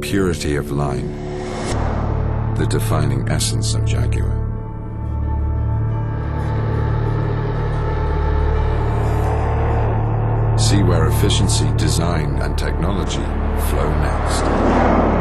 purity of line, the defining essence of Jaguar. See where efficiency, design, and technology flow next.